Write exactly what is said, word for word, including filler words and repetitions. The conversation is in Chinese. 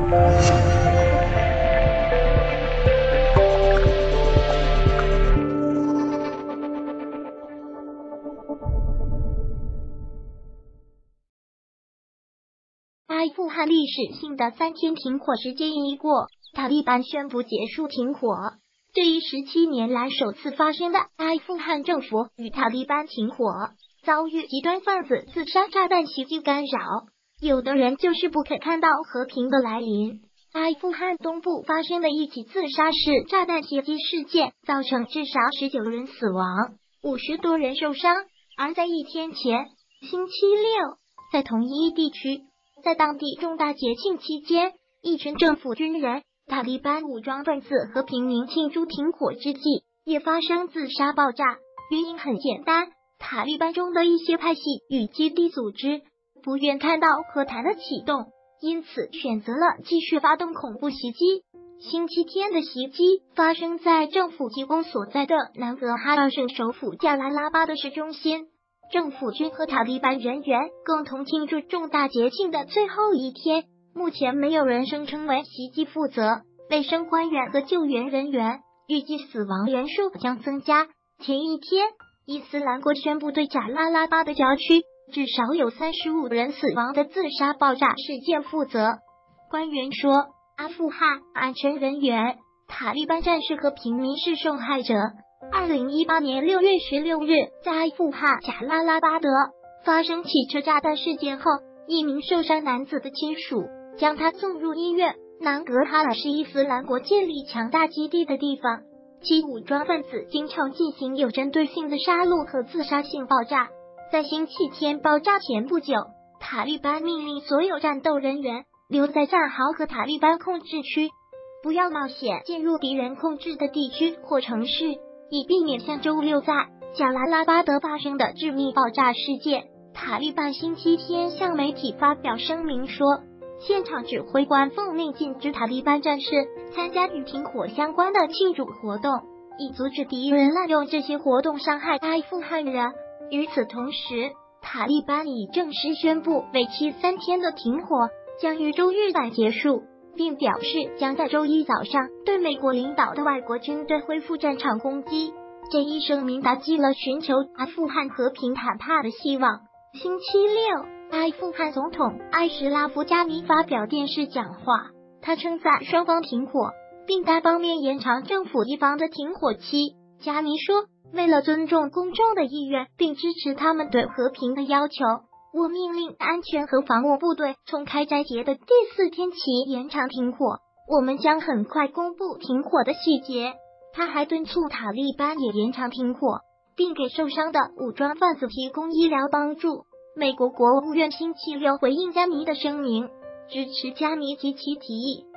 阿富汗历史性的三天停火时间一过，塔利班宣布结束停火。对于十七年来首次发生的阿富汗政府与塔利班停火，遭遇极端分子自杀炸弹袭击干扰，有的人就是不肯看到和平的来临。阿富汗东部发生的一起自杀式炸弹袭击事件，造成至少十九人死亡，五十多人受伤。而在一天前，星期六，在同一地区，在当地重大节庆期间，一群政府军人、塔利班武装分子和平民庆祝停火之际，也发生自杀爆炸。原因很简单，塔利班中的一些派系与基地组织不愿看到和谈的启动，因此选择了继续发动恐怖袭击。星期天的袭击发生在政府机构所在的南格哈尔省首府加拉拉巴的市中心。政府军和塔利班人员共同庆祝重大节庆的最后一天，目前没有人声称为袭击负责。卫生官员和救援人员预计死亡人数将增加。前一天，伊斯兰国宣布对贾拉拉巴的郊区至少有三十五人死亡的自杀爆炸事件负责。官员说，阿富汗安全人员、塔利班战士和平民是受害者。二零一八年六月十六日，在阿富汗贾拉拉巴德发生汽车炸弹事件后，一名受伤男子的亲属将他送入医院。南格哈尔是伊斯兰国建立强大基地的地方，其武装分子经常进行有针对性的杀戮和自杀性爆炸。在星期天爆炸前不久，塔利班命令所有战斗人员留在战壕和塔利班控制区，不要冒险进入敌人控制的地区或城市，以避免像周六在贾拉拉巴德发生的致命爆炸事件。塔利班星期天向媒体发表声明说，现场指挥官奉命禁止塔利班战士参加与停火相关的庆祝活动，以阻止敌人滥用这些活动伤害阿富汗人。与此同时，塔利班已正式宣布为期三天的停火将于周日晚结束，并表示将在周一早上对美国领导的外国军队恢复战场攻击。这一声明打击了寻求阿富汗和平谈判的希望。星期六，阿富汗总统艾什拉夫·加尼发表电视讲话，他称赞双方停火，并单方面延长政府一方的停火期。加尼说，为了尊重公众的意愿并支持他们对和平的要求，我命令安全和防务部队从开斋节的第四天起延长停火，我们将很快公布停火的细节。他还敦促塔利班也延长停火，并给受伤的武装分子提供医疗帮助。美国国务院星期六回应加尼的声明，支持加尼及其提议，